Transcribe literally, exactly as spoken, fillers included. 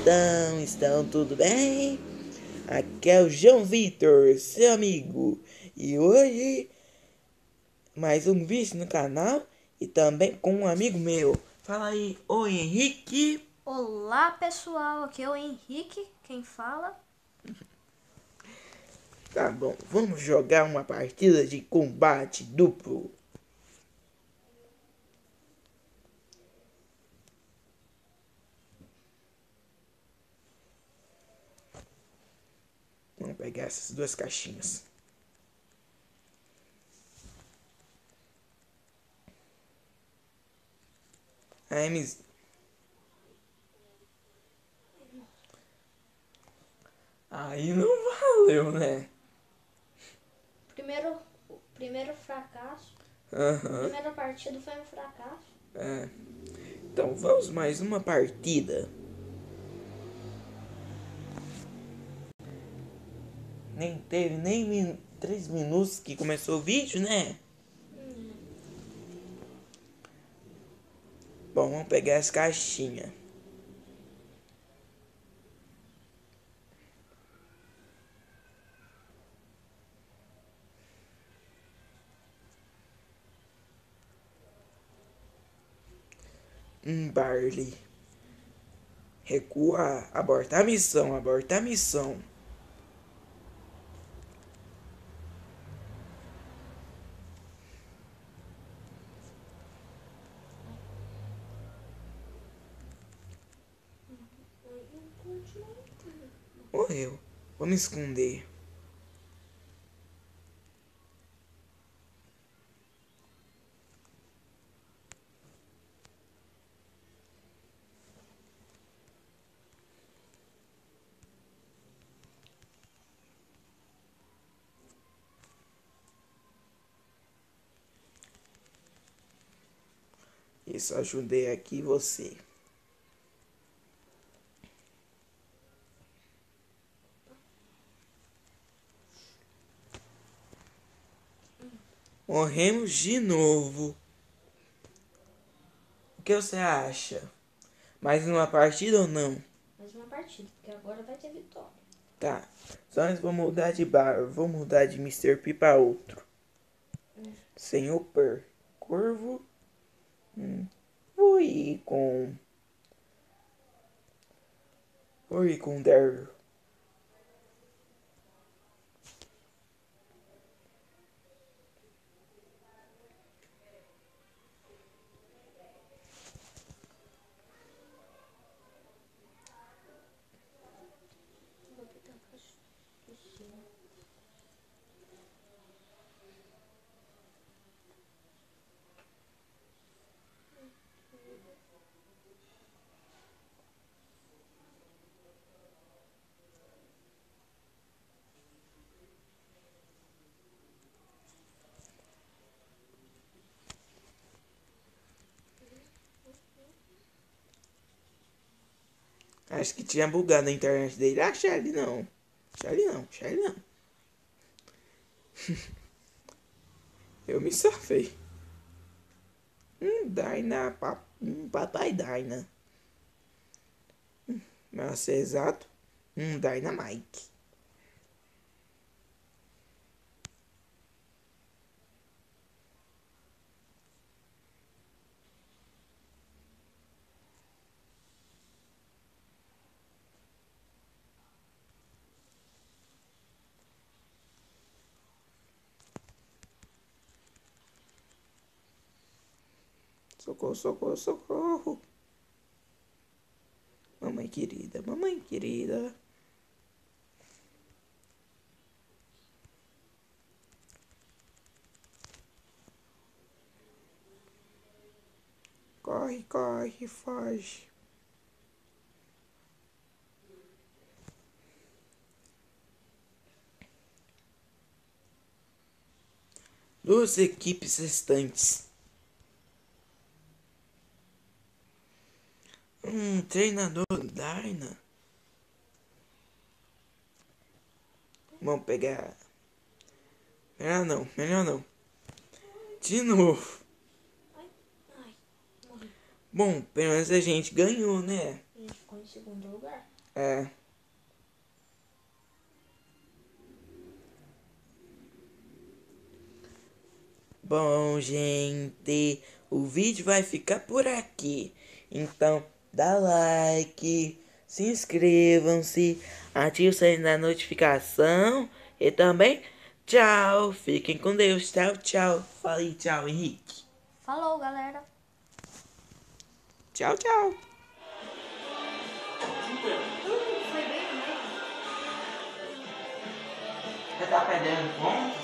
estão? Estão tudo bem? Aqui é o João Vitor, seu amigo. E hoje, mais um vídeo no canal e também com um amigo meu. Fala aí, oi Henrique. Olá pessoal, aqui é o Henrique, quem fala. Tá bom, vamos jogar uma partida de combate duplo. Vamos pegar essas duas caixinhas. A M... Aí não valeu, né? Primeiro, primeiro fracasso. Aham. Primeira partida foi um fracasso. É. Então vamos mais uma partida. Nem teve nem min... três minutos que começou o vídeo, né? Hum. Bom, vamos pegar as caixinhas. Um Barley. Recua, abortar a missão, abortar a missão. Morreu. Vamos esconder. Isso, ajudei aqui você. Morremos de novo. O que você acha? Mais uma partida ou não? Mais uma partida, porque agora vai ter vitória. Tá. Só antes vou mudar de bar. Vou mudar de mister P para outro. Hum. Senhor Per. Corvo. Hum. Vou ir com... Vou ir com Daryl. Vou pegar a caixa de cima. Acho que tinha bugado a internet dele. Ah, Shelly não. Shelly não, Shelly não. Eu me safei. Hum, Dyna, pap, hum, papai Dyna. Hum, pra ser exato, um Dynamite. Socorro, socorro, socorro. Mamãe querida, mamãe querida. Corre, corre, foge. Duas equipes restantes. Um treinador Dyna. Vamos pegar. Melhor não, melhor não. De novo. Ai, ai, morri. Bom, pelo menos a gente ganhou, né? A gente ficou em segundo lugar. É. Bom, gente, o vídeo vai ficar por aqui. Então, dá like, se inscrevam-se, ative o sininho da notificação e também tchau. Fiquem com Deus. Tchau, tchau. Falei tchau, Henrique. Falou, galera. Tchau, tchau. Foi bem no meio. Você tá perdendo ponto?